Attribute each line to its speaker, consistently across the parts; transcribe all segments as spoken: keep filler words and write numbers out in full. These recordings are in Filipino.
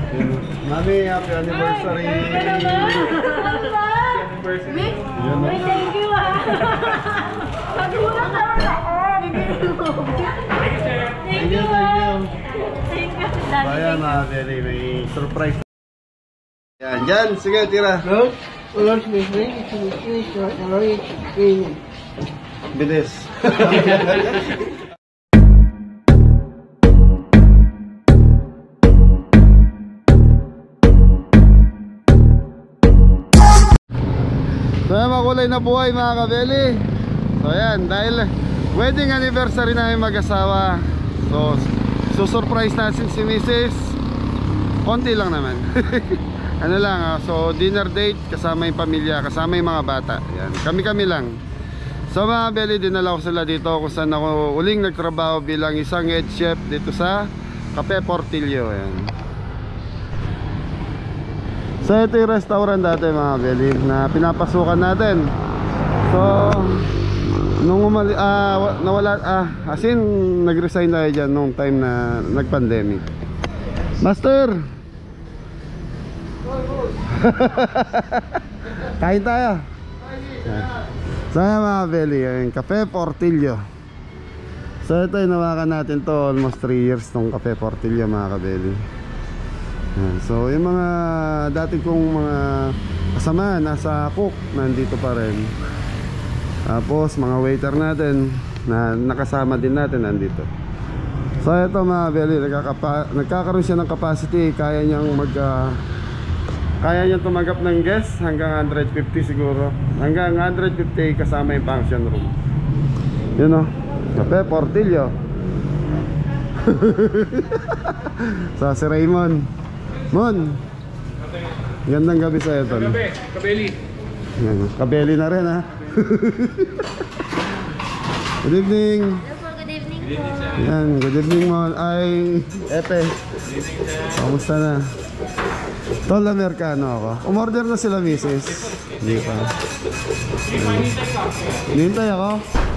Speaker 1: Mami, happy anniversary!
Speaker 2: Happy anniversary! Uy, thank you ah! Nagulat naman ako! Thank you,
Speaker 1: Thank you, thank you!
Speaker 2: Thank you!
Speaker 1: Bayan na, very may surprise. Yan, dyan, sige, tira.
Speaker 3: Look, look, me bring it to the tree, so I can already clean it.
Speaker 1: Bilis. So yan, makulay na buhay mga kabeli. So yan, dahil wedding anniversary namin mag-asawa, so susurprise natin si Missus konti lang naman. Ano lang, ah, so dinner date kasama yung pamilya, kasama yung mga bata. Yan, kami-kami lang. So mga kabeli, dinala ko sila dito kung saan ako uling nagtrabaho bilang isang head chef dito sa Cafe Portillo. Yan. So ito yung restaurant dati mga kabeli na pinapasukan natin. So nung umali, ah, nawala, ah, as in nag-resign tayo dyan nung time na nag-pandemic. Master! Kain tayo. So yan mga kabeli, yung Cafe Portillo. So ito inawakan natin to almost three years tong Cafe Portillo mga kabeli. So yung mga dati kong mga kasama nasa cook nandito pa rin. Tapos mga waiter natin na nakasama din natin nandito. So ito mga kabeli, nagkakaroon siya ng capacity. Kaya niyang mag uh, kaya niyang tumanggap ng guests hanggang one hundred fifty siguro. Hanggang one hundred fifty kasama yung function room. Yun o, Cafe Portillo. So si Raymond, Mon, gandang gabi sa'yo tol.
Speaker 4: Gabi, kabeli.
Speaker 1: Kabeli na rin ha. Good evening.
Speaker 2: Good evening po.
Speaker 1: Yan, good evening Mon. Ay, Epe, kamusta na? Tol, Amerikano ako. Umorder na sila misis. Hindi pa. Nintay ako.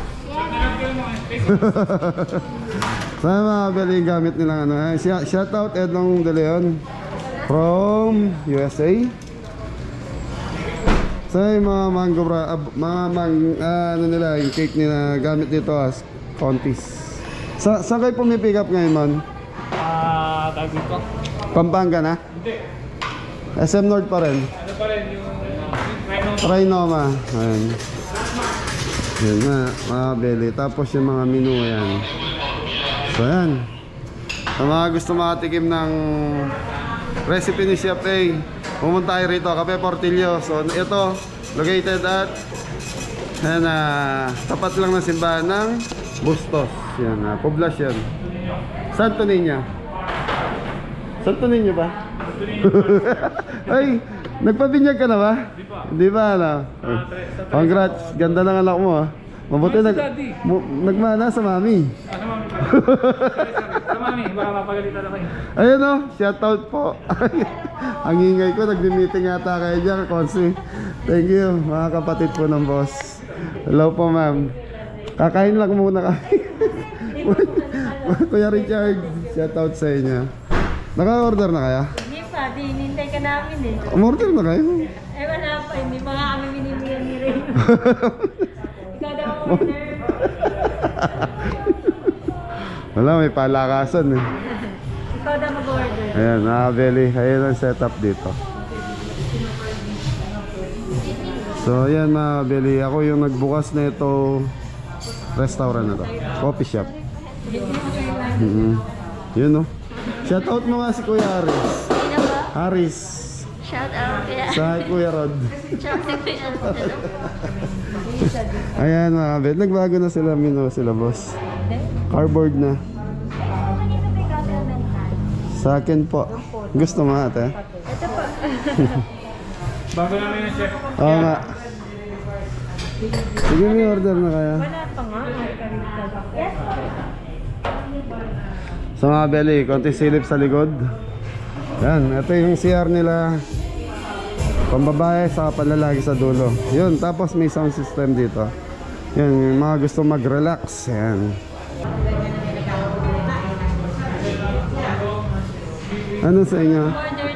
Speaker 1: Sana mga kabeli yung gamit nilang ano. Shout out Edlong De Leon from U S A. So yung mga mango bra, uh, mga mang, uh, ano nila, yung cake nila gamit dito as contis. Sa saan kayo pumipick up ngayon man?
Speaker 4: Ah, tawag dito.
Speaker 1: Pampanga na?
Speaker 4: Hindi.
Speaker 1: S M North pa rin?
Speaker 4: Ano pa rin yung Rhino?
Speaker 1: Trinoma. Ayan. Yan na, mga kabeli. Tapos yung mga menu, ayan. So ayan. Sa mga gusto makatikim ng recipe ni Chef A, pumunta tayo rito, Cafe Portillo. So ito, located at ayan, uh, tapat lang ng simbahan ng Bustos. Yan, uh, poblasyon Santo Niño. Santo Niño ba? Ay, nagpabinyag ka na ba? Hindi pa. Hindi pa, ano? Congrats, ganda ng anak mo ah. Mabuti nag, nagmana sa mami.
Speaker 4: Ah, sa mami pa. Sa mami, baka mapagalitan ako eh.
Speaker 1: Ayun o, shoutout po. Ang ingay ko, nagbi-meeting yata kayo dyan, Konsi. Thank you, mga kapatid po ng boss. Hello po ma'am. Kakain lang muna kami. Kuya Richard, shoutout sa inyo. Naka-order na kaya?
Speaker 2: Hindi pa, di hinintay ka namin eh.
Speaker 1: Umorder na kayo?
Speaker 2: Eh wala pa, hindi pa nga kami binibigyan ni Ray. Ikaw daw order.
Speaker 1: Wala, may palakasan eh.
Speaker 2: Ikaw daw mag-order.
Speaker 1: Ayan, nakabeli. Ayan ang setup dito. So ayan mga kabeli, ako yung nagbukas na ito restaurant na to, coffee shop. Mm-hmm. Yun no. Shout out mo nga si Kuya Haris.
Speaker 2: Sino ba?
Speaker 1: Haris.
Speaker 2: Shout out kaya.
Speaker 1: Sa Kuya Rod.
Speaker 2: Shout out kaya.
Speaker 1: Ayan mga kabeli, nagbago na sila, mino sila boss. Cardboard na. Sa akin po. Gusto mo ate?
Speaker 2: Ito po.
Speaker 4: Bago namin yung chef.
Speaker 1: Oo nga. Sige, may order na kaya.
Speaker 2: Wala pa nga. Yes.
Speaker 1: So mga kabeli, konti silip sa likod. Yan, ito yung C R nila. Pambabae sa panlalaki sa dulo. Yun, tapos may sound system dito. Yan, yung mga gusto mag-relax. Yan. Ano sa inyo?
Speaker 2: Order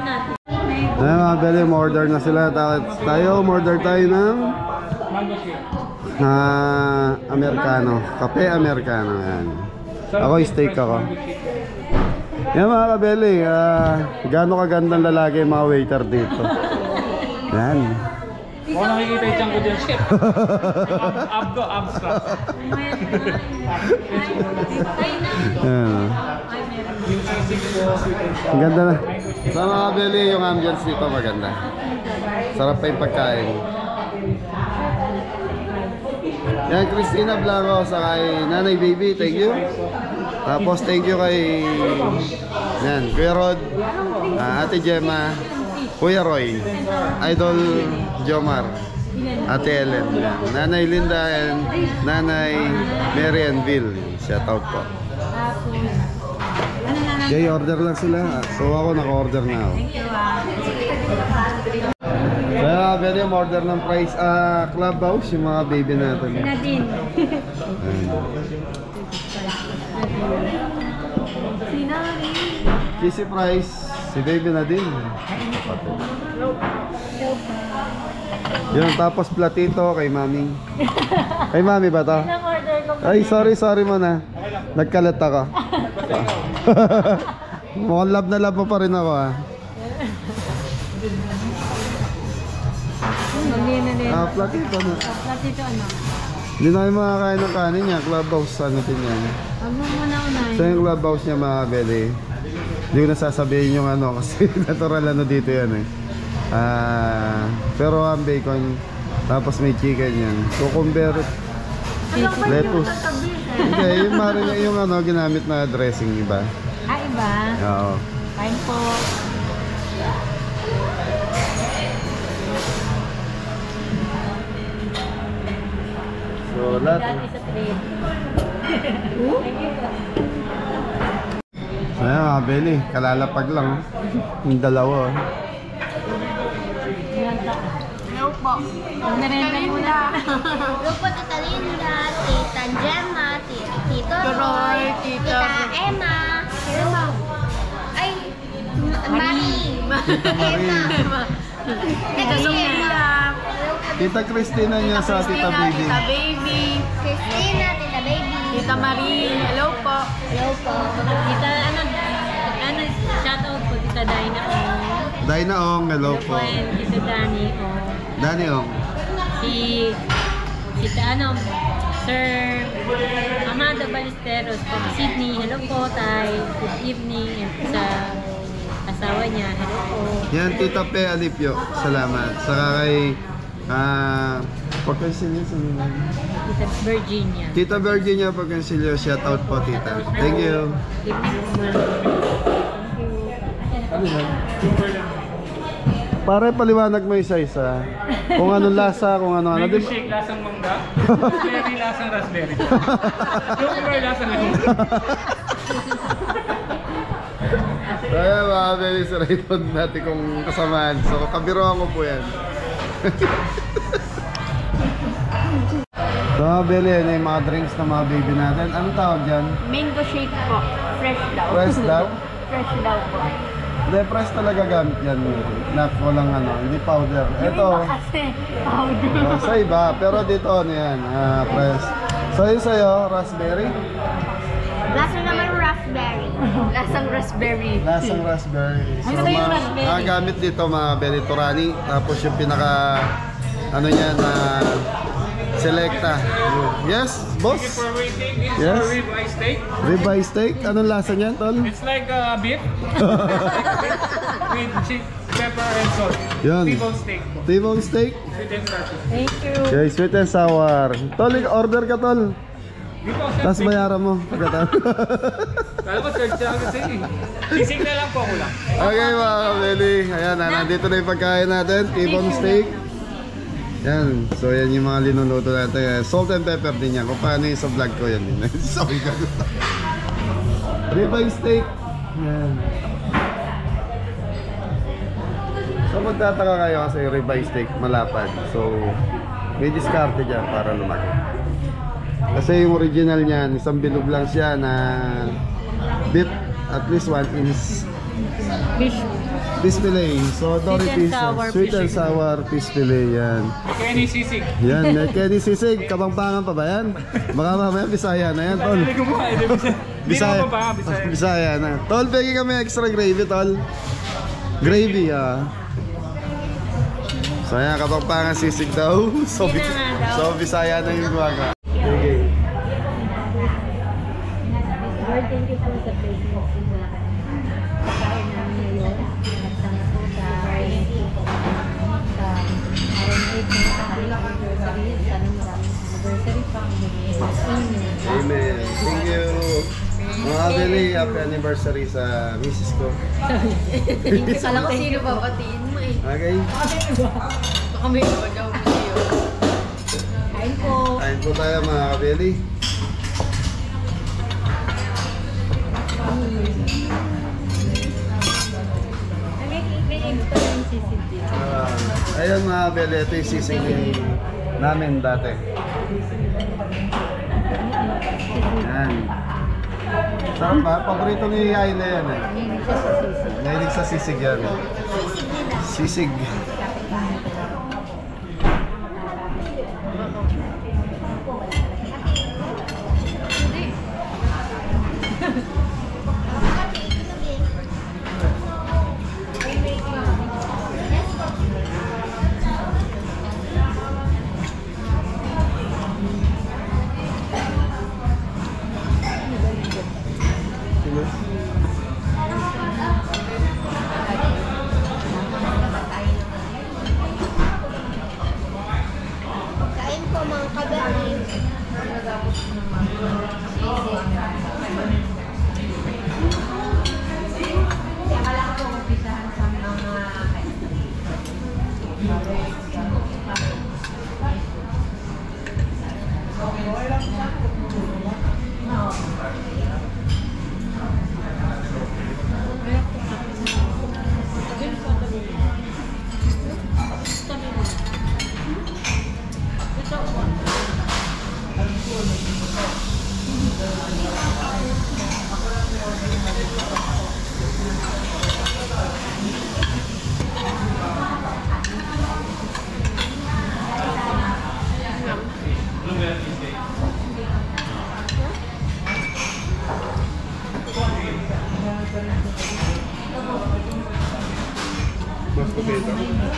Speaker 1: Ayan mga beli, order na sila. Tayo, order tayo ng
Speaker 4: Mango shake.
Speaker 1: ah, Americano. Kape Americano. Ayan. Ako, steak ako. Yan mga kabeli, uh, gaano kagandang lalaki yung mga waiter dito. Yan.
Speaker 4: Kung nakikita yung tiyan ko dyan, chef. Ab ko, abs ka.
Speaker 1: Yan.
Speaker 4: Yung sisig ko, sweet and sour.
Speaker 1: Ang ganda na. Sa mga kabeli, yung ambience dito maganda. Sarap pa yung pagkain. Yan, Christina Blanco sa kay Nanay Baby, thank you. Tapos thank you kay yan, Kuya Rod, uh, Ate Gemma, Kuya Roy, Idol Jomar, Ate Ellen, yan. Nanay Linda and Nanay Mary and Bill. Shout out po. Okay, order lang sila. So ako naka-order na ako. Kaya pwede yung order ng price uh, Clubhouse, yung mga baby natin.
Speaker 2: Nadine. Sinari.
Speaker 1: Kissy Price, si baby na din. Yun, tapos platito kay mami. Kay mami ba to?
Speaker 2: Ang order ko.
Speaker 1: Ay, sorry, sorry mo na. Nagkalat ako. Mukhang love na love mo pa rin ako ah.
Speaker 2: Magnin na din.
Speaker 1: Ah, platito na.
Speaker 2: Platito ano?
Speaker 1: Hindi na kayo makakain ng kanin niya. Clubhouse, ano din yan.
Speaker 2: Huwag mo muna unahin.
Speaker 1: So yung clubhouse niya mga beli, hindi ko nasasabihin yung ano kasi natural ano dito yan eh. Ah, pero ang bacon, tapos may chicken yan. Cucumber, lettuce. Okay, yung marin yung ano ginamit na dressing iba.
Speaker 2: Ah, iba?
Speaker 1: Oo.
Speaker 2: Kain po.
Speaker 1: So lahat.
Speaker 2: Dati sa trade.
Speaker 1: Ayan mga beli, kalalapag lang. Oh. Yung dalawa. Oh.
Speaker 2: Hello po. Narenda muna.
Speaker 5: Hello po, Tita Linda, Tita Gemma, Tito, Tito Roy, Tita Emma, Emma. Ay, Marie.
Speaker 1: Tita Marie.
Speaker 5: Tita Sofia.
Speaker 1: Tita Christina niya sa Tita Baby.
Speaker 3: Tita Baby,
Speaker 5: Christina, Tita Baby.
Speaker 3: Tita Marie, hello po.
Speaker 5: Hello po.
Speaker 2: Tita, ano, ano, shoutout po, Tita Dina o.
Speaker 1: Dina Ong, hello po.
Speaker 2: And Tita Dani o.
Speaker 1: Dani Ong.
Speaker 2: Si, si, ano, Sir Amanda Ballesteros from Sydney. Hello po, Tay. Good evening. And sa asawa niya, hello po.
Speaker 1: Yan, Tita Pe Alipio. Salamat. Saka kay ah, Pagkansilyo sa nila.
Speaker 2: Tita Virginia.
Speaker 1: Tita Virginia Pagkansilyo, shout out po tita. Thank you.
Speaker 2: Good evening.
Speaker 1: Ano yan? Pare paliwanag mo isa-isa. Kung anong lasa, kung ano ano.
Speaker 4: Mango
Speaker 1: Di ba?
Speaker 4: shake, lasang mangga. Raspberry, lasang raspberry. Cucumber, lasang limon.
Speaker 1: Kaya mga very sarayton natin kung kasamaan. So kabiroan ko po yan. So mga beli, yan yung mga drinks na mga baby natin. Anong tawag dyan?
Speaker 2: Mango shake po. Fresh daw.
Speaker 1: Fresh daw?
Speaker 2: Fresh daw po.
Speaker 1: Hindi, fresh talaga gamit yan. Not walang ano, hindi powder. Ito,
Speaker 2: Kasi powder.
Speaker 1: oh, sa iba, pero dito ano yan, ah, fresh. So yun sa'yo, raspberry?
Speaker 5: Lasa naman raspberry.
Speaker 2: Lasang raspberry.
Speaker 1: Lasang raspberry. So
Speaker 2: Ano yung
Speaker 1: mga,
Speaker 2: raspberry?
Speaker 1: mga gamit dito mga berry turani. Tapos yung pinaka, ano yan, na selecta. Yes, boss?
Speaker 4: Thank you for waiting. This is
Speaker 1: Yes.
Speaker 4: our ribeye steak.
Speaker 1: Ribeye steak, anong lasa niyan, tol?
Speaker 4: It's like uh, beef. With chili, pepper, and salt.
Speaker 1: Yan.
Speaker 4: T-bone steak po.
Speaker 1: T-bone steak.
Speaker 4: Sweet and salty.
Speaker 2: Thank you.
Speaker 1: Okay, sweet and sour. Tol, order ka, tol.
Speaker 4: Dito, sir.
Speaker 1: Tapos bayaran mo. Pagkatapos.
Speaker 4: Kala ko, charge siya agad sa'yo eh. Sisig na lang po ako lang.
Speaker 1: Okay mga kabeli, ayan na, nandito na yung pagkain natin, T-bone steak. Yan, so yan yung mga linuluto natin. Salt and pepper din yan, kung paano yung sa vlog ko yan din. Sorry ka. Ribeye steak. Yan. So magtataka kayo kasi ribeye steak malapad. So may diskarte dyan para lumaki. Kasi yung original niyan, isang bilog lang siya na beef, at least one inch
Speaker 2: Fish.
Speaker 1: Fish fillet. So, Dory
Speaker 2: Sweet and
Speaker 1: fish.
Speaker 2: sour
Speaker 1: Sweet and
Speaker 2: fish.
Speaker 1: sour fish fillet. Yan.
Speaker 4: Kenny Sisig.
Speaker 1: Yan. May Kenny Sisig. Kapampangan pa ba yan? Baka mamaya Bisaya na yan, tol.
Speaker 4: Hindi ko mo, hindi Bisaya. Hindi
Speaker 1: Bisaya.
Speaker 4: naman pa, Bisaya.
Speaker 1: Bisaya na. Tol, pegi kami extra gravy, tol. Gravy, ah. So, yan. Kapampangan sisig daw. So,
Speaker 2: Yun na nga daw.
Speaker 1: so Bisaya na yung gumaga. Okay.
Speaker 2: Lord, thank you po sa Facebook na kakain namin ngayon. At sana po sa sa R M eight na sa aming anniversary. Sana maraming anniversary pa. Amen.
Speaker 1: Amen. Thank you. Mga Beli, happy anniversary sa misis ko.
Speaker 2: Thank you.
Speaker 5: Kala ko sino babatiin mo eh.
Speaker 1: Okay.
Speaker 5: Baka may naman daw mo sa'yo.
Speaker 2: Kain po.
Speaker 1: Kain po tayo mga kabeli.
Speaker 2: May may egg pa yung sisig dito.
Speaker 1: Ah, ayun mga kabeli, ito yung sisig ni- namin dati. Yan. Sarap ba? Paborito ni Ayla yan eh. Mahilig sa sisig yan. Sisig.
Speaker 5: Kain po mga kabali.
Speaker 1: Mas kupita.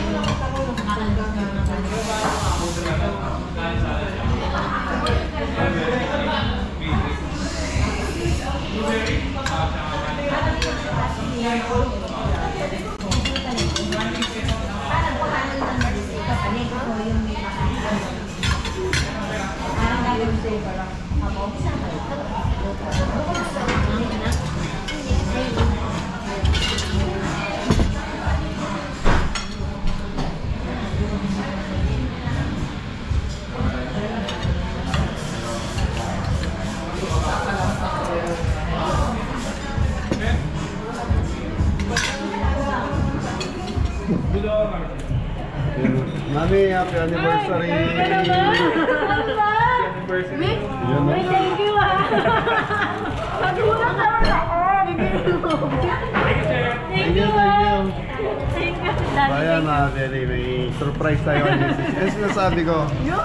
Speaker 1: Mami, happy anniversary!
Speaker 4: Anniversary.
Speaker 1: Yan na.
Speaker 2: Thank you ah. Nagulat naman ako.
Speaker 4: Thank you, sir.
Speaker 1: Thank you, thank you.
Speaker 2: Thank you.
Speaker 1: Bayan mga Beli, may surprise tayo kay misis. Ano sinasabi ko?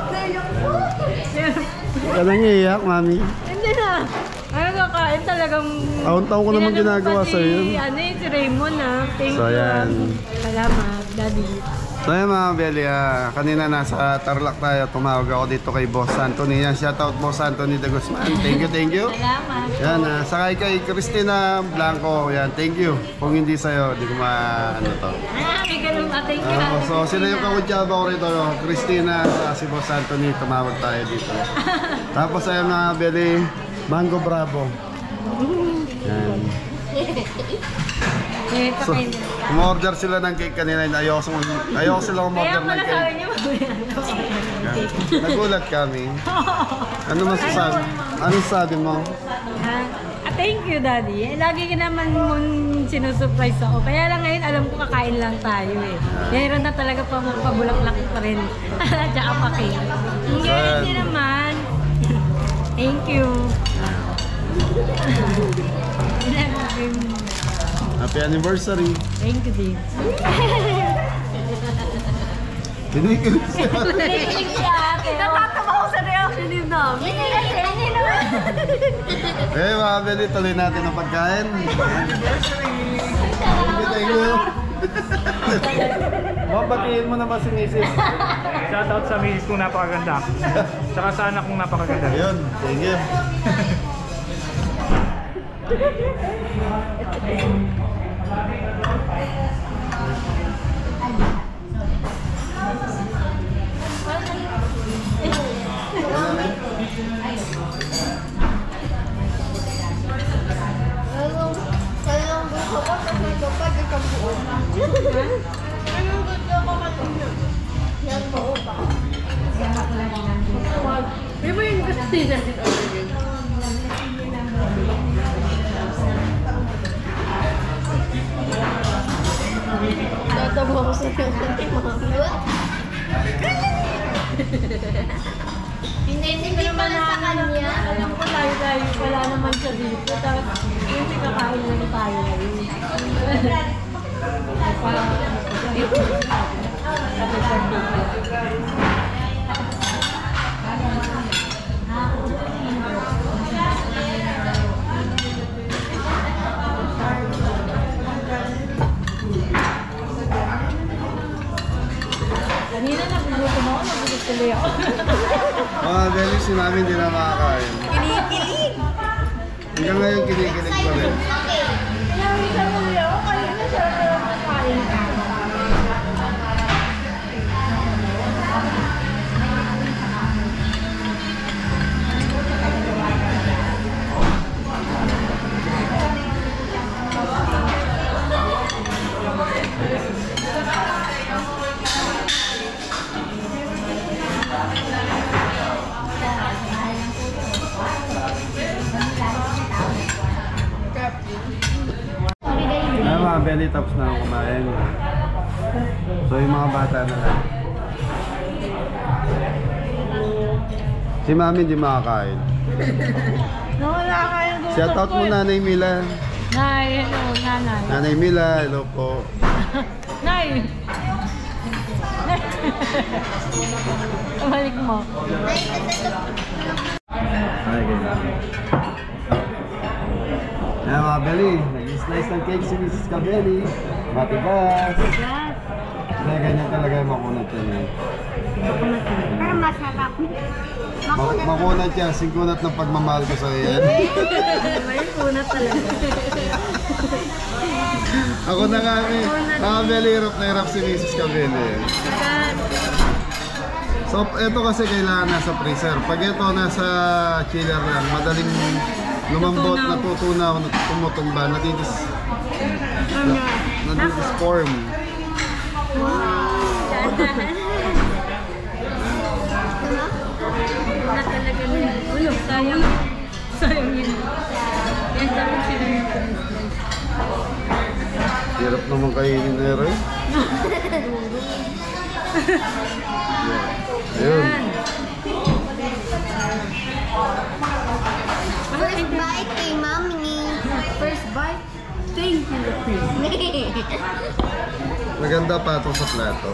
Speaker 1: Ka nang iiyak, mami.
Speaker 2: Hindi na. Ay, kakain talagang...
Speaker 1: Taon-taon ko naman
Speaker 2: Tinanong
Speaker 1: ginagawa
Speaker 2: pa si,
Speaker 1: sa'yo.
Speaker 2: Ano eh, si Raymond ah. Thank
Speaker 1: So,
Speaker 2: you.
Speaker 1: yan.
Speaker 2: Salamat, Daddy.
Speaker 1: So yan mga Beli, ah, kanina nasa Tarlac tayo, tumawag ako dito kay Boss Anthony. Yan, shoutout Boss Anthony de Guzman. Thank you, thank you.
Speaker 2: Salamat.
Speaker 1: Yan, ah, sakay kay Cristina Blanco. Yan, thank you. Kung hindi sa'yo, di ko ma... ano to.
Speaker 2: Ah, may ganun ah. Thank you.
Speaker 1: Ah, so sila yung kakutsaba ko rito, no? Christina at si Boss Anthony, tumawag tayo dito. Tapos ayun mga Beli, Mango Bravo. Yan.
Speaker 2: Eh,
Speaker 1: So,
Speaker 2: kakain na.
Speaker 1: umorder sila ng cake kanina. Ayoko, ayoko sila
Speaker 2: Kaya
Speaker 1: umorder ng
Speaker 2: pala sabi
Speaker 1: cake.
Speaker 2: niyo,
Speaker 1: Yan. Nagulat kami. Ano masasabi? Ano sabi mo?
Speaker 2: Ah, ah, thank you, Daddy. Eh, lagi ka naman mong sinusurprise ako. Kaya lang ngayon, alam ko kakain lang tayo eh. Mayroon na talaga pa pabulak-lak pa rin. Tsaka pa cake. Hindi,
Speaker 1: Sad.
Speaker 2: hindi naman. Thank you.
Speaker 1: Happy anniversary.
Speaker 2: Thank you, din.
Speaker 1: Kinikilig siya.
Speaker 5: Kinikilig si ate. Natatawa ko sa reaction din namin. Hindi naman.
Speaker 1: Okay, mga Beli, tuloy natin ang pagkain. Anniversary! Thank you, thank you. Mabatiin mo naman si Missus
Speaker 4: Shoutout sa misis kong napakaganda. Tsaka sa anak kong napakaganda.
Speaker 1: Ayun, thank you.
Speaker 5: Kailangan gusto ko kasi kapag isang buo. Anong gusto ko kanina? Yan buo pa. Di ba yung gusto natin order? Tatawa ko sa iyo natin mga Hindi, hindi pala sa kanya.
Speaker 2: Alam ko tayo-tayo, wala naman siya dito. Tapos, yung kakain lang tayo ngayon. Kanina nagugutom ako, nagugutom tuloy ako.
Speaker 1: Mga Beli, si Mami hindi na makakain.
Speaker 5: Kinikilig!
Speaker 1: Hanggang ngayon kinikilig pa rin.
Speaker 5: Kinawi sa muli ako, kanina siya nakakain.
Speaker 1: Ay, mga Beli, tapos na ako kumain. So, yung mga bata na lang. Si Mami hindi makakain.
Speaker 2: Nawala kayong gusto
Speaker 1: Shout out mo Nanay Mila.
Speaker 2: Nay, hello, nanay.
Speaker 1: Nanay Mila, hello po.
Speaker 2: Nay! Balik mo.
Speaker 1: Ay, ganyan. Ayan mga Beli, nag-slice ng cake si Missus Cabelli. Matigas. Kaya ganyan talaga yung makunat yan eh.
Speaker 5: Pero masarap.
Speaker 1: Ma- makunat yan, singkunat ng pagmamahal ko sa iyo.
Speaker 2: May kunat talaga.
Speaker 1: Ako na nga eh. Mga Beli, hirap na hirap si Missus Cabelli eh. So, ito kasi kailangan nasa freezer. Pag ito nasa chiller lang, madaling lumambot, natutunaw, tumutumba, nadidis... Na, nadidisform.
Speaker 2: Na talaga na. Ulo, sayang. Sayang yun. Yan dapat sila yung
Speaker 1: Hirap naman kainin na rin. Ayun.
Speaker 5: First bite kay Mami. First bite? Thank you,
Speaker 1: Maganda pa ito sa plato.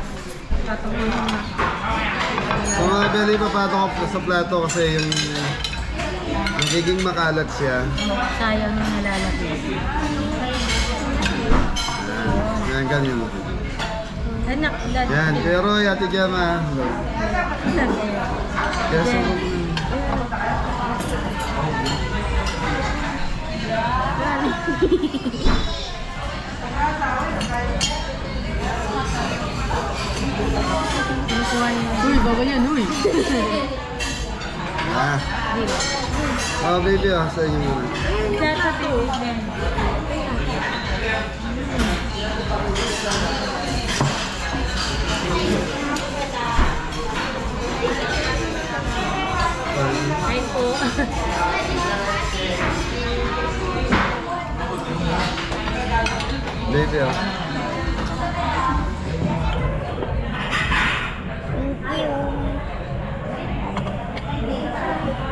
Speaker 1: So mga Beli, papato ko sa plato kasi yung magiging makalat siya.
Speaker 2: sayang yung nalalagay.
Speaker 1: Yan, ganyan.
Speaker 2: Anak, dad.
Speaker 1: Yan, pero Ate Gemma. Kaya so,
Speaker 2: Uy, bago yan, uy.
Speaker 1: ah. Oh, baby, ah, sa inyo muna.
Speaker 2: Sa tuwid din. Ay po.
Speaker 1: Baby, ah.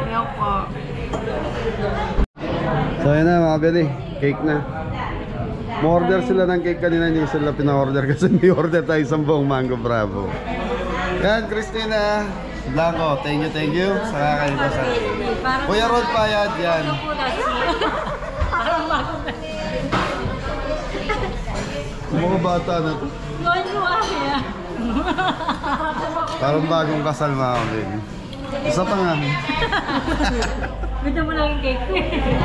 Speaker 1: So yun na mga Beli, cake na. Mo-order sila ng cake kanina, hindi sila pina-order kasi may order tayo isang buong Mango Bravo. Yan, Christina Blanco, thank you, thank you sa kakaibasan. Kuya Rod Payad, yan.
Speaker 2: Parang bago na.
Speaker 1: Mga bata na to.
Speaker 2: Noon mo ah.
Speaker 1: Parang bagong kasal, mga kabili. Isa pa nga.
Speaker 2: Bito mo lang yung cake ko.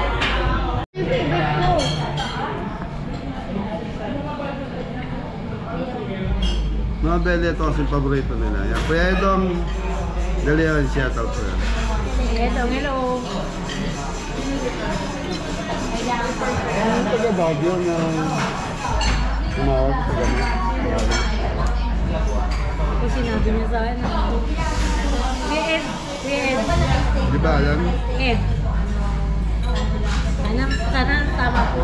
Speaker 1: Mga beli, ito kasi paborito nila. Yan. Kuya Edong De Leon, shout out sa'yo.
Speaker 2: Hello, hello.
Speaker 1: Ang taga Baguio na tumawag sa gamit.
Speaker 2: Ako sinabi niya sa akin. Kuya Ed, Kuya Ed.
Speaker 1: Di ba yan?
Speaker 2: Ed. Sana, sana tama po.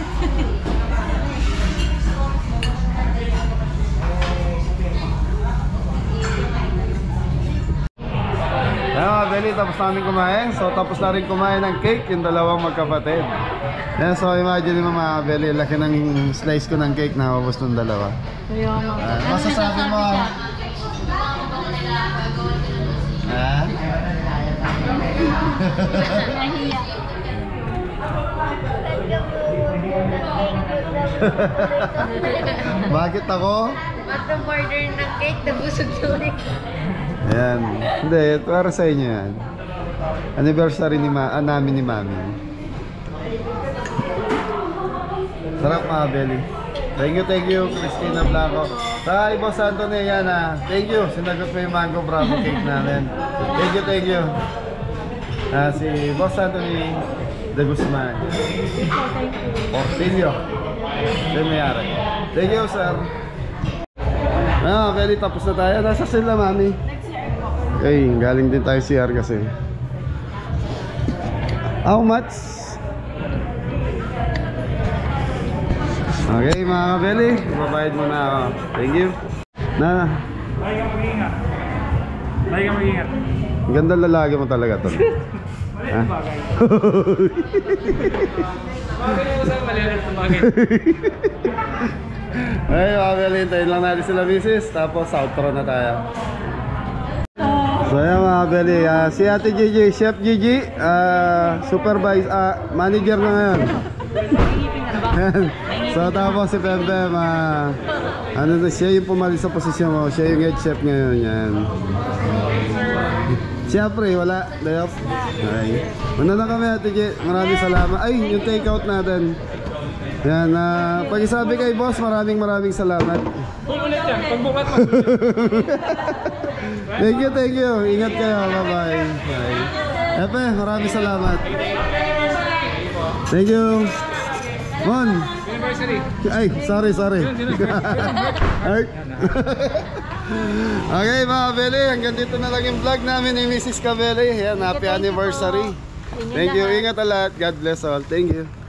Speaker 1: Ayan mga beli, tapos namin kumain. So tapos na rin kumain ng cake yung dalawang magkapatid. Ayan, so imagine mo mga beli, laki ng slice ko ng cake na ubos ng dalawa.
Speaker 2: Kuya mo.
Speaker 1: Ah, masasabi mo? Ha?
Speaker 2: Nahiya.
Speaker 1: Bakit ako?
Speaker 5: Ba't ang order ng cake? Nabusog na ulit.
Speaker 1: Ayan. Hindi, para sa inyo yan. Anniversary ni ma ah, namin ni Mami. Sarap mga Belly. Thank you, thank you, Christina Blanco. Sa Boss Anthony, yan ah. Thank you. Sinagot mo yung Mango Bravo cake namin. Thank you, thank you. Ah, si Boss Anthony De Guzman. Portillo. Siya mayari. Thank you, sir. Ah, Belly, tapos na tayo. Nasa sila, Mami. Okay, galing din tayo C R kasi. How much? Okay mga kabeli, babayad muna ako. Thank you. Na,
Speaker 4: Lagi kang mag-iingat. Lagi kang mag-iingat.
Speaker 1: ang ganda lalaki mo talaga to. Ha?
Speaker 4: Bagay na sa malilit na bagay.
Speaker 1: Okay mga kabeli, hintayin lang natin sila misis. Tapos outro na tayo. So yan mga kabeli, uh, si Ate Gigi, Chef Gigi, uh, supervise, uh, manager na ngayon. So tapos si Pempem, uh, ano na, siya yung pumalis sa posisyon mo, siya yung head chef ngayon. Yan. Siyempre, wala. Dayop. Okay. Muna na kami Ate Gigi, maraming salamat. Ay, yung take out natin. Yan, uh, pag-isabi kay boss, maraming maraming salamat.
Speaker 4: Ulit yan, pagbukat mo.
Speaker 1: Thank you, thank you. Ingat kayo. Bye-bye. Bye. Epe, maraming salamat. Thank you. Mon.
Speaker 4: Anniversary.
Speaker 1: Ay, sorry, sorry. Ay. Okay mga Beli, hanggang dito na lang yung vlog namin ni Missus Cabelli. Yan, happy anniversary. Thank you. Ingat a lot. God bless all. Thank you.